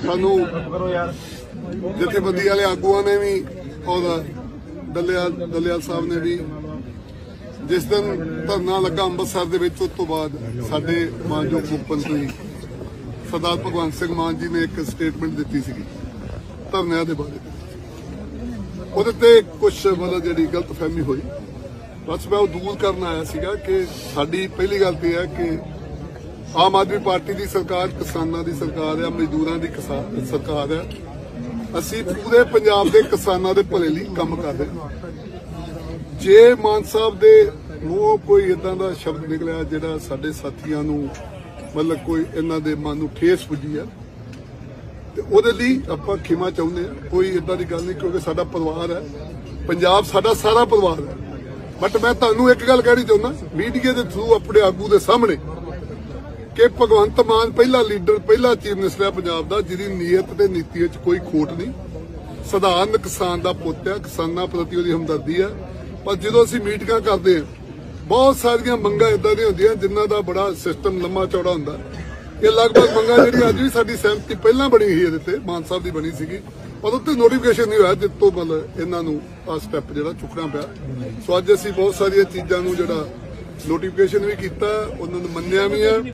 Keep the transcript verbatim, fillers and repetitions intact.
सानू जथेबंदी वाले आगुआ ने भी और दलियाल दलियाल साहब ने भी जिस दिन धरना लगा अंमृतसर दे विच उस तो बाद साडे मानयोग मुख मंत्री सरदार भगवंत सिंह मान जी ने एक स्टेटमेंट दी सी धरने के बारे ਉਹਦੇ ਤੇ कुछ मतलब जी गलत फहमी हुई बस मैं वो दूर करना आया सीगा कि साडी पहली गल तो है कि आम आदमी पार्टी की सरकार किसानों की सरकार है मजदूरों की सरकार है असी पूरे पंजाब के किसानों के भले लिए काम कर रहे हैं जे मान साहब के मूँहों कोई इदा का शब्द निकलिया जिहड़ा साडे साथियों नूं मतलब कोई इन्हां दे मन नूं ठेस पुजी है ਤੇ ਉਹਦੇ ਲਈ ਆਪਾਂ ਖਿਮਾ ਚਾਹੁੰਦੇ ਆ ਕੋਈ ਇਦਾਂ ਦੀ ਗੱਲ ਨਹੀਂ ਕਿਉਂਕਿ ਸਾਡਾ ਪਰਿਵਾਰ ਹੈ ਪੰਜਾਬ ਸਾਡਾ ਸਾਰਾ ਪਰਿਵਾਰ ਹੈ ਬਟ ਮੈਂ ਤੁਹਾਨੂੰ ਇੱਕ ਗੱਲ ਕਹਿਣੀ ਚਾਹੁੰਦਾ ਮੀਡੀਆ ਦੇ ਥਰੂ ਆਪਣੇ ਆਗੂ ਦੇ ਸਾਹਮਣੇ ਕਿ ਭਗਵੰਤ ਮਾਨ ਪਹਿਲਾ ਲੀਡਰ ਪਹਿਲਾ ਚੀਫ ਮਿਨਿਸਟਰ ਹੈ ਪੰਜਾਬ ਦਾ ਜਿਹਦੀ ਨੀਅਤ ਤੇ ਨੀਤੀ ਵਿੱਚ ਕੋਈ ਖੋਟ ਨਹੀਂ ਸਧਾਰਨ ਕਿਸਾਨ ਦਾ ਪੁੱਤ ਹੈ ਕਿਸਾਨਾਂ ਪ੍ਰਤੀ ਉਹਦੀ ਹਮਦਰਦੀ ਹੈ ਪਰ ਜਦੋਂ ਅਸੀਂ ਮੀਟਿੰਗਾਂ ਕਰਦੇ ਹਾਂ ਬਹੁਤ ਸਾਰੀਆਂ ਮੰਗਾਂ ਇਦਾਂ ਦੀਆਂ ਹੁੰਦੀਆਂ ਜਿਨ੍ਹਾਂ ਦਾ ਬੜਾ ਸਿਸਟਮ ਲੰਮਾ ਚੌੜਾ ਹੁੰਦਾ ये लगभग मंगा जी अज भी साडी सहमति पहला बनी ही ये मान साहब की बनी सी पर उत्ते नोटिफिकेशन नहीं होया जिस तो मतलब इन्हों आ स्टैप जो चुकना पाया सो अज असीं बहुत सारिया चीज़ों जो नोटिफिकेशन भी किया उन्होंने मन्निया भी है।